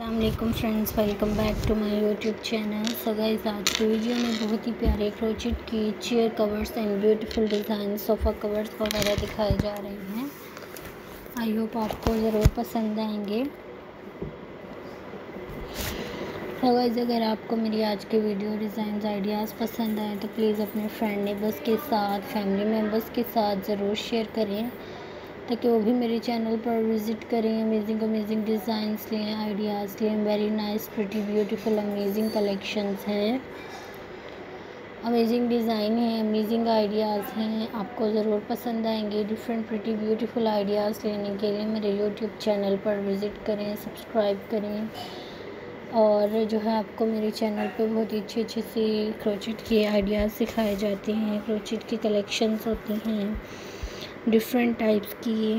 अस्सलाम friends, welcome back to my YouTube channel. So guys, आज की वीडियो में बहुत ही प्यारे क्रोचेट की chair covers and beautiful design sofa covers वगैरह दिखाए जा रहे हैं। आई होप आपको ज़रूर पसंद आएंगे। सो गाइस, अगर आपको मेरी आज की वीडियो डिज़ाइन आइडियाज़ पसंद आए तो प्लीज़ अपने फ्रेंड नेबर्स के साथ, फैमिली मेम्बर्स के साथ ज़रूर शेयर करें ताकि वो भी मेरे चैनल पर विज़िट करें, अमेजिंग डिज़ाइंस लें, आइडियाज़ लें। Very nice, pretty, beautiful, amazing collections हैं, अमेजिंग डिज़ाइन है, अमेजिंग आइडियाज़ हैं, आपको ज़रूर पसंद आएंगे। डिफरेंट प्रिटी ब्यूटीफुल आइडियाज़ लेने के लिए मेरे यूट्यूब चैनल पर विज़िट करें, सब्सक्राइब करें। और जो है आपको मेरे चैनल पे बहुत ही अच्छे से क्रोचेट के आइडियाज़ सिखाए जाते हैं, क्रोचेट की कलेक्शंस होती हैं डिफरेंट टाइप्स की।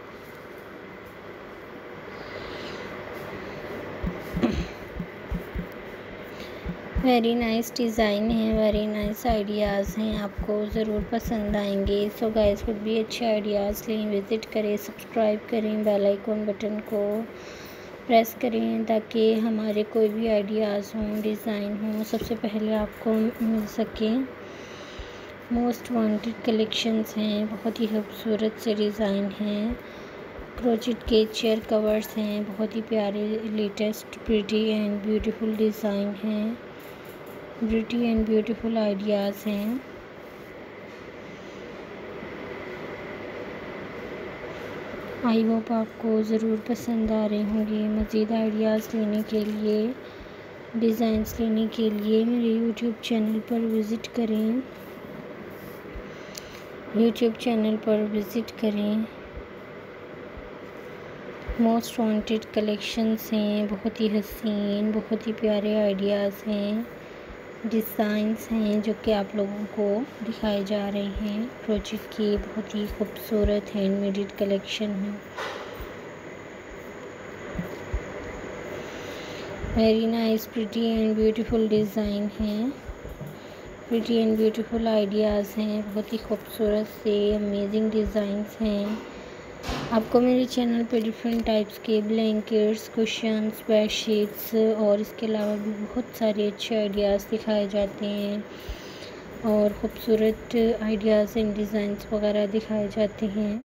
वेरी नाइस डिज़ाइन है, वेरी नाइस आइडियाज़ हैं, आपको ज़रूर पसंद आएंगे। सो गाइस, खुद भी अच्छे आइडियाज़ लें, विज़िट करें, सब्सक्राइब करें, बेल आइकन बटन को प्रेस करें ताकि हमारे कोई भी आइडियाज़ हों, डिज़ाइन हों, सबसे पहले आपको मिल सकें। मोस्ट वांटेड कलेक्शंस हैं, बहुत ही खूबसूरत से डिज़ाइन हैं, क्रोचेट के चेयर कवर्स हैं, बहुत ही प्यारे, latest, pretty and beautiful design हैं, प्रिटी एंड ब्यूटीफुल आइडियाज़ हैं। आई होप आपको ज़रूर पसंद आ रहे होंगे। मज़ीद आइडियाज़ लेने के लिए, डिज़ाइंस लेने के लिए मेरे यूट्यूब चैनल पर विज़िट करें, यूट्यूब चैनल पर विज़िट करें। मोस्ट वांटेड कलेक्शंस हैं, बहुत ही हसीन, बहुत ही प्यारे आइडियाज़ हैं, डिज़ाइंस हैं जो कि आप लोगों को दिखाए जा रहे हैं। क्रोचेट की बहुत ही खूबसूरत हैंडमेड कलेक्शन है। Very nice, pretty and beautiful design हैं, प्रिटी एंड ब्यूटीफुल आइडियाज़ हैं, बहुत ही खूबसूरत से अमेजिंग डिज़ाइंस हैं। आपको मेरे चैनल पे डिफरेंट टाइप्स के ब्लैंकेट्स, कुशन्स, बेडशीट्स और इसके अलावा भी बहुत सारे अच्छे आइडियाज़ दिखाए जाते हैं और ख़ूबसूरत आइडियाज़ एंड डिज़ाइंस वगैरह दिखाए जाते हैं।